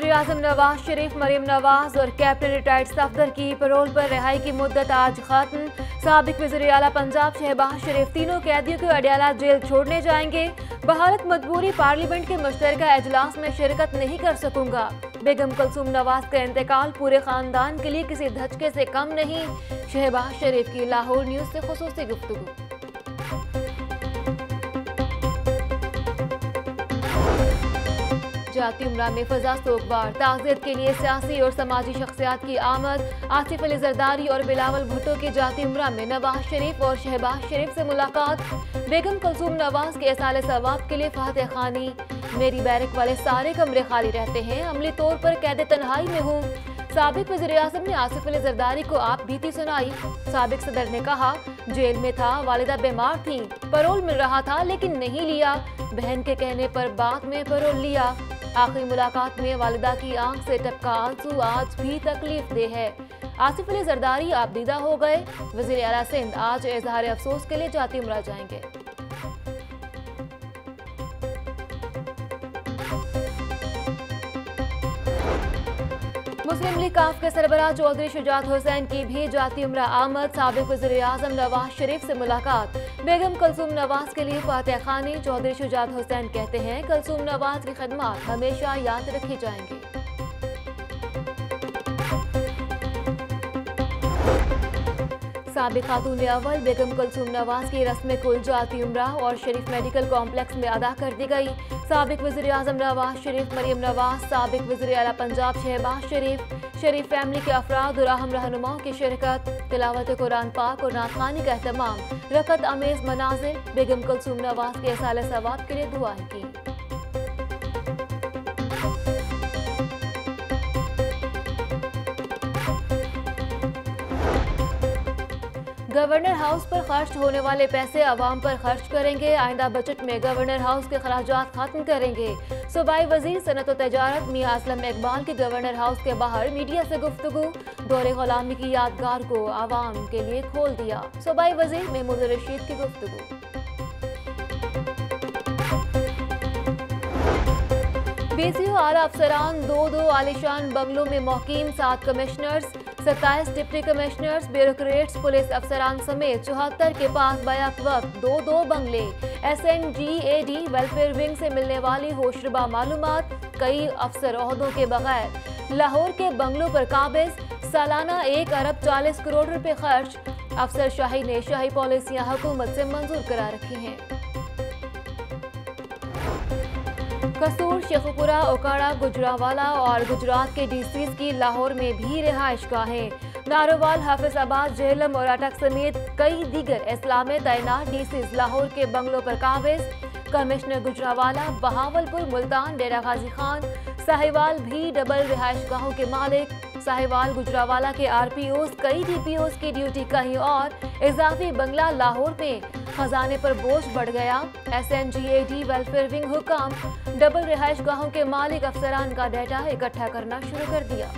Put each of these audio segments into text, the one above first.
वज़ीर-ए-आज़म नवाज शरीफ, मरियम नवाज और captain retired Safdar की पैरोल पर रिहाई की मुद्दत आज खत्म। साबिक वज़ीर आला पंजाब शहबाज शरीफ तीनों कैदियों को अडयाला जेल छोड़ने जाएंगे। बहालत मजबूरी पार्लियामेंट के मुश्तरका इजलास में शिरकत नहीं कर सकूंगा। बेगम कुलसूम नवाज का इंतकाल पूरे खानदान के लिए किसी धचके से कम नहीं। शहबाज शरीफ की लाहौर न्यूज से खुसूसी गुफ्तगू। जाती उम्रा में फजा सोगवार, ताज़ियत के लिए सियासी और समाजी शख्सियात की आमद। आसिफ अली जरदारी और बिलावल भुट्टो की जाती उम्रा में नवाज शरीफ और शहबाज शरीफ से मुलाकात। बेगम कुलसूम नवाज के इसाले सवाब के लिए फातह खानी। मेरी बैरक वाले सारे कमरे खाली रहते हैं, अमली तौर पर कैद तन्हाई में हूँ। साबिक वज़ीर-ए-आज़म ने आसिफ अली जरदारी को आप बीती सुनाई। साबिक सदर ने कहा, जेल में था, वालिदा बीमार थी, पैरोल मिल रहा था लेकिन नहीं लिया। बहन के कहने पर बाद में पैरोल लिया। आखिरी मुलाकात में वालिदा की आंख से टपका आंसू आज भी तकलीफ दे है। आसिफ अली जरदारी आप दीदा हो गए। वज़ीर आला सिंध आज इजहार अफसोस के लिए जाती उम्रा जाएंगे। मुस्लिम लीग काफ के सरबराह चौधरी शुजात हुसैन की भी जाती उम्रा आमद। साबिक वज़ीर-ए-आज़म नवाज शरीफ से मुलाकात। बेगम कुलसूम नवाज के लिए फातह खानी। चौधरी शुजात हुसैन कहते हैं, कुलसूम नवाज की खिदमत हमेशा याद रखी जाएंगी। साबिक खातून अव्वल बेगम कुलसूम नवाज की रस्म कुल जाती उम्रा और शरीफ मेडिकल कॉम्प्लेक्स में अदा कर दी गई। साबिक वज़ीर-ए-आज़म नवाज शरीफ, मरियम नवाज, साबिक वज़ीर आला पंजाब शहबाज शरीफ, शरीफ फैमिली के अफराद और अहम रहनुमाओं की शिरकत। तिलावत कुरान पाक और नात-ख़्वानी का एहतमाम। रकत अमेज़ मनाज़िर। बेगम कुलसूम नवाज के इसाले सवाब के लिए दुआएं की। गवर्नर हाउस पर खर्च होने वाले पैसे अवाम पर खर्च करेंगे। आइंदा बजट में गवर्नर हाउस के खराजात खत्म करेंगे। सूबाई वजीर सनत और तजारत मियां असलम इकबाल की गवर्नर हाउस के बाहर मीडिया से गुफ्तगू। दौरे गुलामी की यादगार को आवाम के लिए खोल दिया। सूबाई वजीर महमूद रशीद की गुफ्तगू। BCO आला अफसरान दो आलिशान बंगलों में मौकीम। 7 commissioners, 27 deputy commissioners, bureaucrats, police अफसरान समेत 74 के पास बैक वक्त 2 बंगले। SNGAD वेलफेयर विंग से मिलने वाली होशरुबा मालूमात। कई अफसर ओहदों के बगैर लाहौर के बंगलों पर काबिज। सालाना 1 अरब 40 करोड़ रुपए खर्च। अफसर शाही ने शाही पॉलिसियां हुकूमत से मंजूर करा रखी हैं। कसूर, शेखुपुरा, ओकाड़ा, गुजरावाला और गुजरात के DCs की लाहौर में भी रिहाइशगाहें। नारोवाल, हाफिजाबाद, झेलम और अटक समेत कई दीगर इस्लाम में तैनात DCs लाहौर के बंगलों पर काबिज। कमिश्नर गुजरावाला, बहावलपुर, मुल्तान, डेरा गाजी खान, साहिवाल भी डबल रिहाइशगाहों के मालिक। साहिवाल, गुजरावाला के RPOs, कई DPOs की ड्यूटी कहीं और। इजाफी बंगला लाहौर में खजाने पर बोझ बढ़ गया। SNGAD वेलफेयर विंग हुकाम डबल रिहाइशगाहों के मालिक अफसरान का डाटा इकट्ठा करना शुरू कर दिया।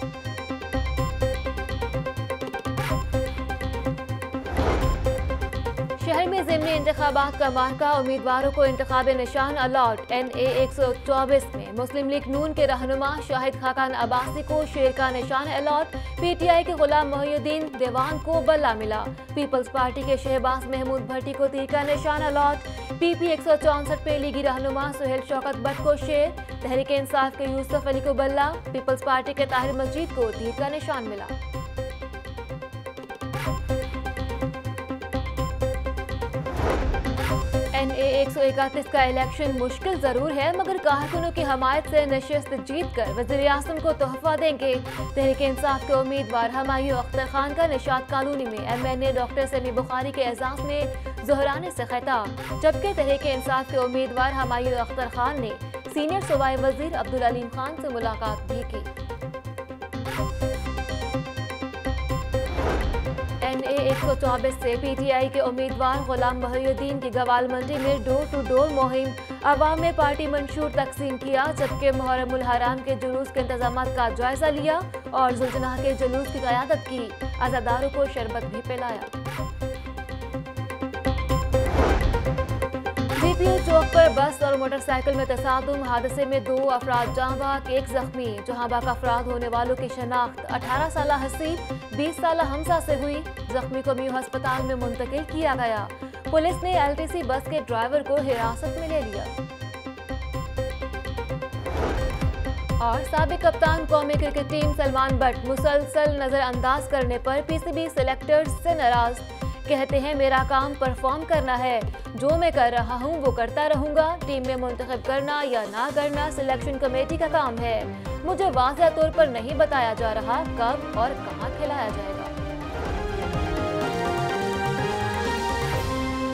शहर में ज़िमनी इंतखाबात का मार्का। उम्मीदवारों को इंतखाबी निशान अलॉट। NA 124 में मुस्लिम लीग नून के रहनुमा शाहिद खाकान अब्बासी को शेर का निशान अलॉट। PTI के गुलाम मोहिउद्दीन देवान को बल्ला मिला। पीपल्स पार्टी के शहबाज महमूद भट्टी को तीर का निशान अलॉट। PP 164 पे लीगी रहनुमा सुहेल शौकत भट्ट को शेर। तहरीक इंसाफ के यूसुफ अली को बल्ला। पीपल्स पार्टी के ताहिर मजीद को तीर का निशान मिला। NA 131 का इलेक्शन मुश्किल जरूर है, मगर कारकुनों की हमायत से नशिस्त जीत कर वज़ीर-ए-आज़म को तोहफा देंगे। तहरीक इंसाफ के उम्मीदवार हमायूं अख्तर खान का निशात कॉलोनी में MNA डॉक्टर समी बुखारी के एजाज में ज़ोहराने से खिताब। जबकि तहरीक इंसाफ के उम्मीदवार हमायूं अख्तर खान ने सीनियर सूबाई वजीर अब्दुल-अलीम-खान से मुलाकात भी की। NA 124 से PTI के उम्मीदवार गुलाम मोहिउद्दीन की गवाल मंडी में डोर टू डोर मुहिम। अवाम में पार्टी मंशूर तकसीम किया। जबकि मुहर्रम उल हराम के जुलूस के इंतजामात का जायजा लिया और जुलजनाह के जुलूस की क़यादत की। अज़ादारों को शरबत भी पिलाया। GPU चौक पर बस और मोटरसाइकिल में तसादुम, हादसे में 2 अफराद जाँ बाक, 1 जख्मी। जहाँ बाक अफराद होने वालों की शनाख्त 18 साल हसीब, 20 साल हमजा से हुई। जख्मी को म्यू अस्पताल में मुंतकिल किया गया। पुलिस ने LTC बस के ड्राइवर को हिरासत में ले लिया। और साबिक कप्तान कौमी क्रिकेट टीम सलमान बट मुसलसल नजरअंदाज करने पर PCB सेलेक्टर्स से नाराज। कहते हैं मेरा काम परफॉर्म करना है, जो मैं कर रहा हूं वो करता रहूंगा। टीम में मुंतखब करना या ना करना सिलेक्शन कमेटी का काम है। मुझे वाज़ेह तौर पर नहीं बताया जा रहा कब और कहां खिलाया जाएगा।